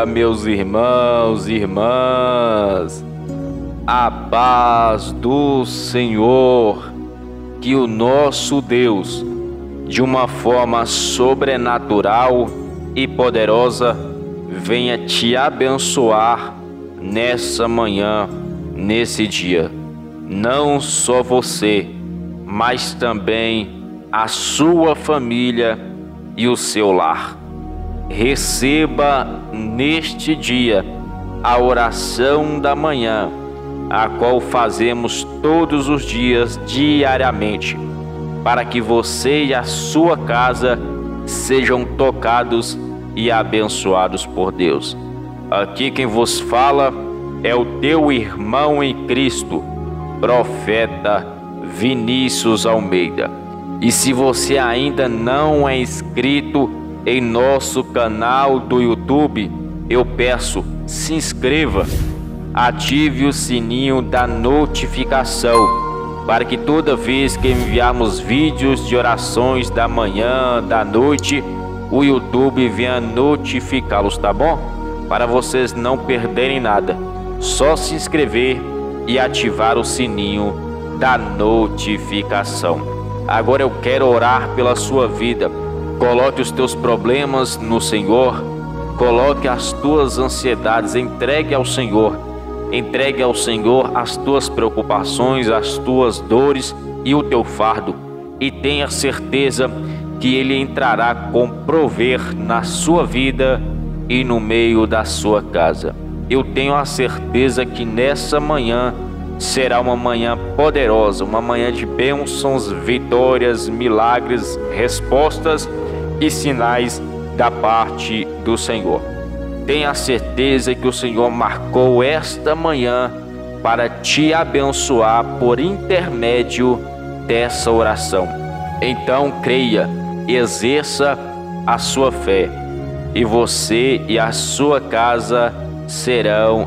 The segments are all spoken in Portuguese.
dia, meus irmãos e irmãs. A paz do Senhor, que o nosso Deus, de uma forma sobrenatural e poderosa, venha te abençoar nessa manhã, nesse dia. Não só você, mas também a sua família e o seu lar. Receba neste dia a oração da manhã, a qual fazemos todos os dias diariamente, para que você e a sua casa sejam tocados e abençoados por Deus. Aqui quem vos fala é o teu irmão em Cristo, profeta Vinícius Almeida. E se você ainda não é inscrito em nosso canal do YouTube, eu peço, se inscreva, ative o sininho da notificação, para que toda vez que enviarmos vídeos de orações da manhã, da noite, o YouTube venha notificá-los, tá bom? Para vocês não perderem nada, só se inscrever e ativar o sininho da notificação. Agora eu quero orar pela sua vida. Coloque os teus problemas no Senhor, coloque as tuas ansiedades, entregue ao Senhor as tuas preocupações, as tuas dores e o teu fardo, e tenha certeza que Ele entrará com prover na sua vida e no meio da sua casa. Eu tenho a certeza que nessa manhã será uma manhã poderosa, uma manhã de bênçãos, vitórias, milagres, respostas e sinais da parte do Senhor. Tenha certeza que o Senhor marcou esta manhã para te abençoar por intermédio dessa oração. Então creia, exerça a sua fé, e você e a sua casa serão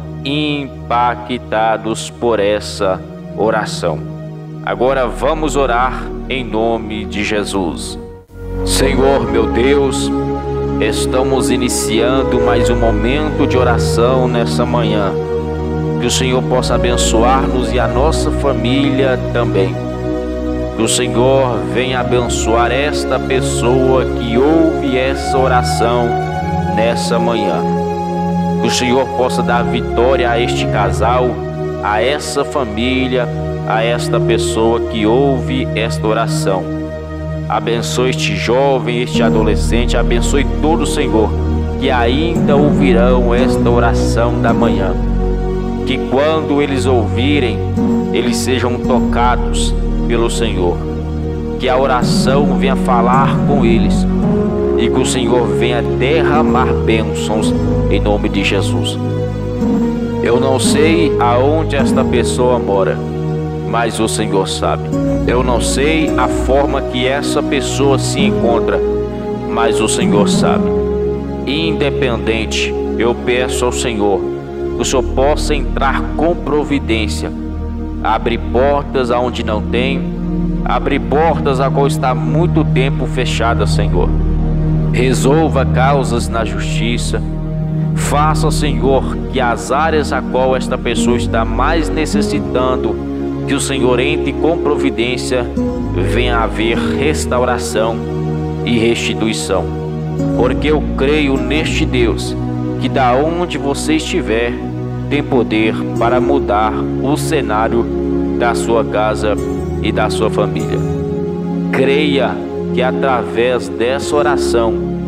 impactados por essa oração. Agora vamos orar em nome de Jesus. Senhor meu Deus, estamos iniciando mais um momento de oração nessa manhã. Que o Senhor possa abençoar-nos e a nossa família também. Que o Senhor venha abençoar esta pessoa que ouve essa oração nessa manhã. Que o Senhor possa dar vitória a este casal, a essa família, a esta pessoa que ouve esta oração. Abençoe este jovem, este adolescente, abençoe todos, Senhor, que ainda ouvirão esta oração da manhã. Que quando eles ouvirem, eles sejam tocados pelo Senhor. Que a oração venha falar com eles e que o Senhor venha derramar bênçãos em nome de Jesus. Eu não sei aonde esta pessoa mora, mas o Senhor sabe. Eu não sei a forma que essa pessoa se encontra, mas o Senhor sabe. Independente, eu peço ao Senhor que o Senhor possa entrar com providência, abre portas aonde não tem, abre portas a qual está há muito tempo fechada, Senhor. Resolva causas na justiça. Faça, Senhor, que as áreas a qual esta pessoa está mais necessitando, que o Senhor entre com providência, venha haver restauração e restituição. Porque eu creio neste Deus, que da onde você estiver, tem poder para mudar o cenário da sua casa e da sua família. Creia que através dessa oração,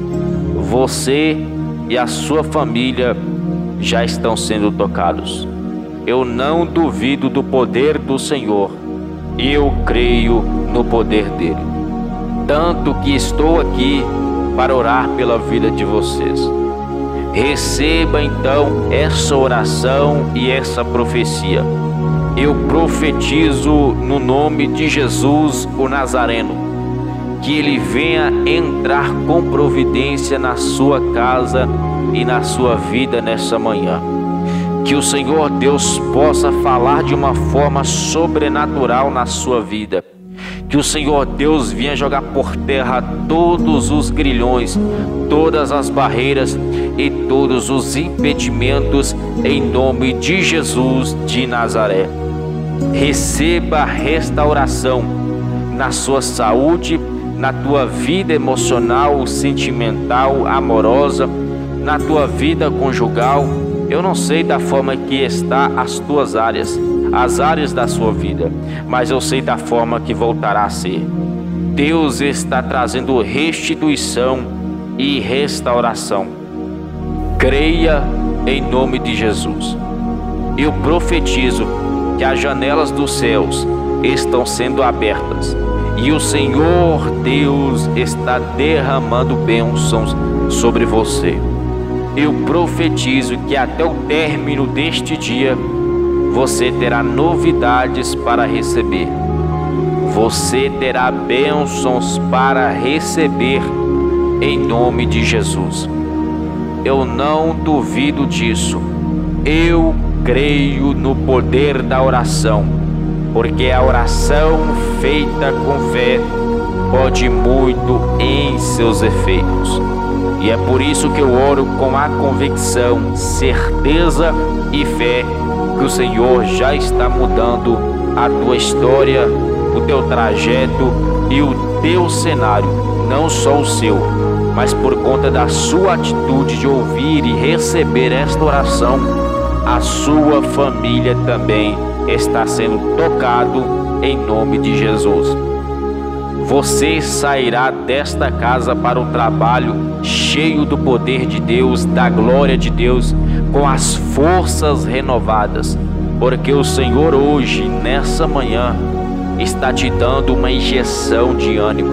você e a sua família já estão sendo tocados. Eu não duvido do poder do Senhor, eu creio no poder dele. Tanto que estou aqui para orar pela vida de vocês. Receba então essa oração e essa profecia. Eu profetizo no nome de Jesus o Nazareno, que ele venha entrar com providência na sua casa e na sua vida nessa manhã. Que o Senhor Deus possa falar de uma forma sobrenatural na sua vida. Que o Senhor Deus venha jogar por terra todos os grilhões, todas as barreiras e todos os impedimentos em nome de Jesus de Nazaré. Receba restauração na sua saúde, na tua vida emocional, sentimental, amorosa, na tua vida conjugal. Eu não sei da forma que está as tuas áreas, as áreas da sua vida, mas eu sei da forma que voltará a ser. Deus está trazendo restituição e restauração. Creia em nome de Jesus. Eu profetizo que as janelas dos céus estão sendo abertas e o Senhor Deus está derramando bênçãos sobre você. Eu profetizo que até o término deste dia você terá novidades para receber. Você terá bênçãos para receber em nome de Jesus. Eu não duvido disso. Eu creio no poder da oração, porque a oração feita com fé pode muito em seus efeitos. E é por isso que eu oro com a convicção, certeza e fé que o Senhor já está mudando a tua história, o teu trajeto e o teu cenário, não só o seu, mas por conta da sua atitude de ouvir e receber esta oração, a sua família também está sendo tocado em nome de Jesus. Você sairá desta casa para o trabalho cheio do poder de Deus, da glória de Deus, com as forças renovadas, porque o Senhor hoje, nessa manhã, está te dando uma injeção de ânimo,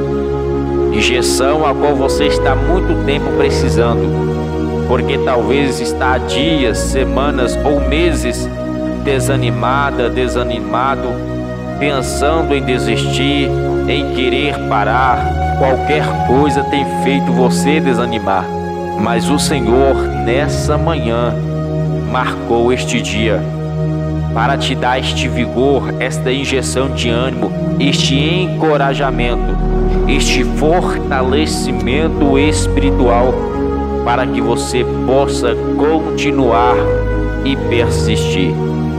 injeção a qual você está há muito tempo precisando, porque talvez está há dias, semanas ou meses desanimada, desanimado, pensando em desistir, em querer parar. Qualquer coisa tem feito você desanimar, mas o Senhor nessa manhã marcou este dia para te dar este vigor, esta injeção de ânimo, este encorajamento, este fortalecimento espiritual, para que você possa continuar e persistir.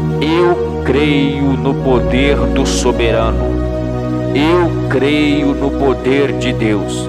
Eu creio no poder do soberano. Eu creio no poder de Deus.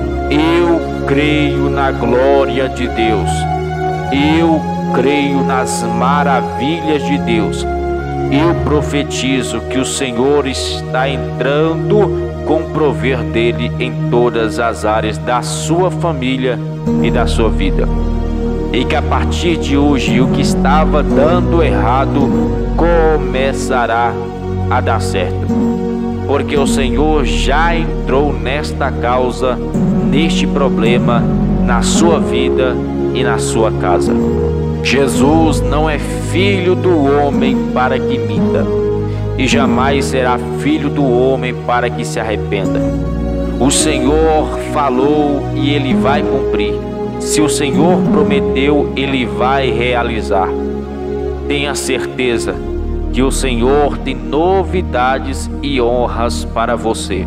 Eu creio na glória de Deus. Eu creio nas maravilhas de Deus. Eu profetizo que o Senhor está entrando com o prover dele em todas as áreas da sua família e da sua vida. E que a partir de hoje o que estava dando errado começará a dar certo. Porque o Senhor já entrou nesta causa, neste problema, na sua vida e na sua casa. Jesus não é filho do homem para que minta, e jamais será filho do homem para que se arrependa. O Senhor falou e Ele vai cumprir. Se o Senhor prometeu, Ele vai realizar. Tenha certeza que o Senhor tem novidades e honras para você.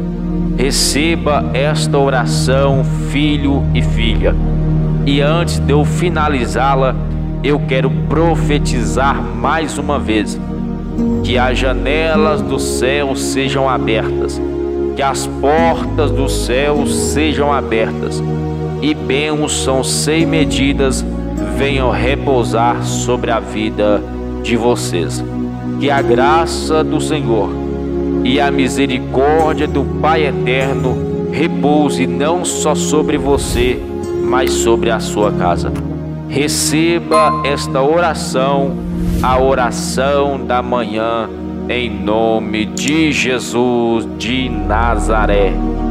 Receba esta oração, filho e filha. E antes de eu finalizá-la, eu quero profetizar mais uma vez que as janelas do céu sejam abertas, que as portas do céu sejam abertas e bênçãos sem medidas venham repousar sobre a vida de vocês. Que a graça do Senhor e a misericórdia do Pai Eterno repouse não só sobre você, mas sobre a sua casa. Receba esta oração, a oração da manhã, em nome de Jesus de Nazaré.